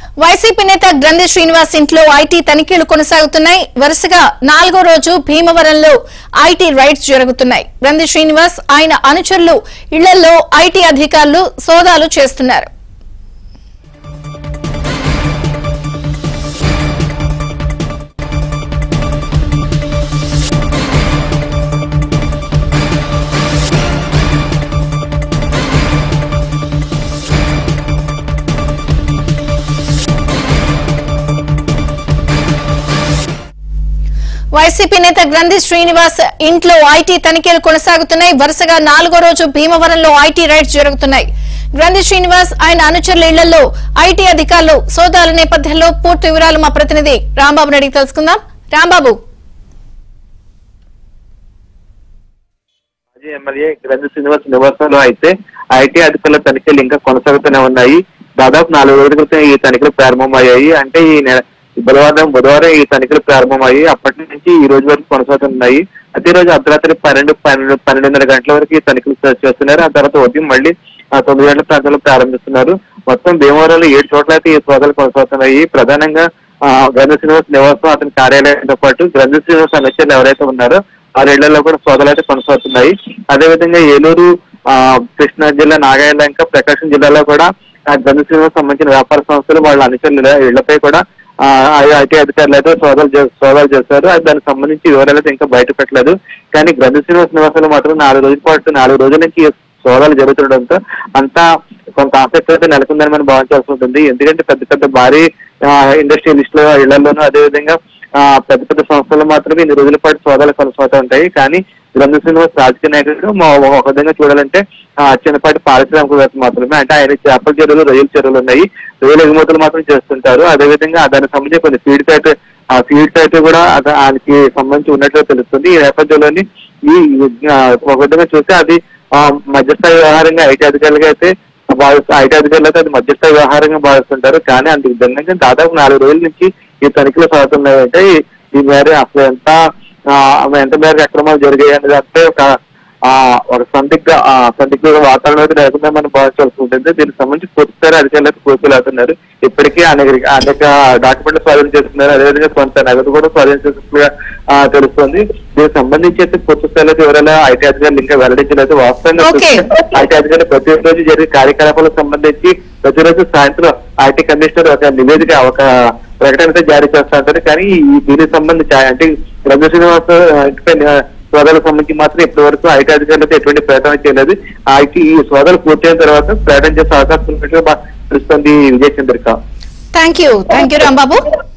YCP నేత గ్రంథి శ్రీనివాస్ ఇంట్లో ఐటీ తనిఖీలు కొనసాగుతున్నాయి. వరుసగా 4వ రోజు భీమవరంలో ఐటీ రైడ్స్ జరుగుతున్నాయి. గ్రంథి శ్రీనివాస్ ఆయన అనుచరులు ఇళ్లలో ఐటీ అధికారులు సోదాలు చేస్తున్నారు. వైసీపీ నేత గ్రంథి శ్రీనివాస్ ఇంట్లో ఐటీ తనిఖీలు కొనసాగుతున్నాయి. వరుసగా 4వ రోజు భీమవరంలో ఐటీ రైడ్స్ జరుగుతున్నాయి. గ్రంథి శ్రీనివాస్ ఆయన అనుచరుల ఇళ్లలో ఐటీ అధికారులు సోదాల నేపథ్యంలో పూర్తి వివరాలు మా ప్రతినిధి రాంబాబు అడిగి తెలుసుకుందాం. రాంబాబు, మాజీ ఎమ్మెల్యే గ్రంథి శ్రీనివాస్ నివాసంలో అయితే ఐటీ అధికారుల తనిఖీలు ఇంకా కొనసాగుతూనే ఉన్నాయి. దాదాపు 4 రోజుల క్రితం ఈ తనిఖీలు ప్రారంభమయ్యాయి. అంటే ఈ బుధవారం ఈ తనిఖీలు ప్రారంభమయ్యి అప్పటి నుంచి ఈ రోజు వరకు కొనసాగుతున్నాయి. అదే రోజు అర్ధరాత్రి 12:30 గంటల వరకు ఈ తనిఖీలు చేస్తున్నారు. ఆ తర్వాత ఉదయం మళ్ళీ 9 గంటల ప్రాంతంలో ప్రారంభిస్తున్నారు. మొత్తం భీమవరంలో 7 చోట్ల అయితే ఈ సోదాలు కొనసాగుతున్నాయి. ప్రధానంగా గ్రంథి శ్రీనివాస్ నివాసం, అతని కార్యాలయంతో పాటు గ్రంథి శ్రీనివాస్ అనుచరులు ఎవరైతే ఉన్నారో ఆ ఇళ్లలో కూడా సోదాలు అయితే కొనసాగుతున్నాయి. అదేవిధంగా ఏలూరు, కృష్ణా జిల్లా, నాగాయలంక, ప్రకాశం జిల్లాలో కూడా గ్రంథి శ్రీనివాస్ సంబంధించిన వ్యాపార సంస్థలు వాళ్ళ అనుచరుల ఇళ్లపై కూడా ఐటీ అధికారులు అయితే సోదాలు చేస్తారు. దానికి సంబంధించి వివరాలు అయితే ఇంకా బయట పెట్టలేదు. కానీ గ్రంథి శ్రీనివాస్ నివాసంలో మాత్రం 4 రోజుల నుంచి సోదాలు జరుగుతుండడంతో అంతా కొంత ఆసక్తి అయితే నెలకొందని మనం భావించాల్సి ఉంటుంది. ఎందుకంటే పెద్ద భారీ ఇండస్ట్రియలిస్టుల ఇళ్లలోనూ, అదేవిధంగా పెద్ద సంస్థలు మాత్రమే ఇన్ని రోజుల పాటు సోదాలు కొనసాగుతూ ఉంటాయి. కానీ గ్రంథి శ్రీనివాస్ రాజకీయ నాయకుడు ఒక విధంగా చూడాలంటే చిన్నపాటి పారిశ్రామికవేత్త మాత్రమే. అంటే ఆయన చేపల చెరువులు, రొయ్యల చెరువులు ఉన్నాయి, రొయ్యల ఎగుమతులు మాత్రం చేస్తుంటారు. అదేవిధంగా దానికి సంబంధించి కొన్ని ఫీడ్స్ అయితే కూడా ఆయనకి సంబంధించి ఉన్నట్లు తెలుస్తుంది. ఈ నేపథ్యంలోని ఒక విధంగా చూస్తే అది మధ్యస్థాయి వ్యవహారంగా ఐటీ అధికారులు అయితే అది మధ్యస్థాయి వ్యవహారంగా భావిస్తుంటారు. కానీ అందుకు భిన్నంగా దాదాపు 4 రోజుల నుంచి ఈ తనిఖీలు సాగుతున్నాయంటే ఈ మేర అసలు ఎంత మేరకు అక్రమాలు జరిగాయి అనేది అంటే ఒక సందిగ్ధ వాతావరణం అయితే లేకుండా మనం భావించాల్సి ఉంటుంది. దీనికి సంబంధించి పూర్తిస్థాయి అధికారులు అయితే కోర్టులాడుతున్నారు. ఇప్పటికే అనేక డాక్యుమెంట్లు స్వాధీనం చేస్తున్నారు. అదేవిధంగా కొంత నగదు కూడా స్వాధీనం చేస్తున్నట్టుగా తెలుస్తుంది. దీనికి సంబంధించి అయితే పూర్తిస్థాయిలో వివరాలు ఐటీ అధికారులు ఇంకా వెల్లడించలేదు. వాస్తవంగా ఐటీ అధికారులు ప్రతిరోజు జరిగే కార్యకలాపాలకు సంబంధించి ప్రతిరోజు సాయంత్రం ఐటీ కమిషనర్ ఒక నివేదిక, ఒక ప్రకటన అయితే జారీ చేస్తా ఉంటారు. కానీ దీనికి సంబంధించి అంటే గ్రంథి శ్రీనివాస్ సోదాలకు సంబంధించి మాత్రం ఇప్పటి వరకు ఐటీ అధికారులతో ఎటువంటి ప్రకటన చేయలేదు. ఈ సోదాలు పూర్తయిన తర్వాత ప్రకటన చేసే అవకాశం ఉన్నట్టుగా తెలుస్తుంది. విజయచంద్రిక. Thank you Rambabu.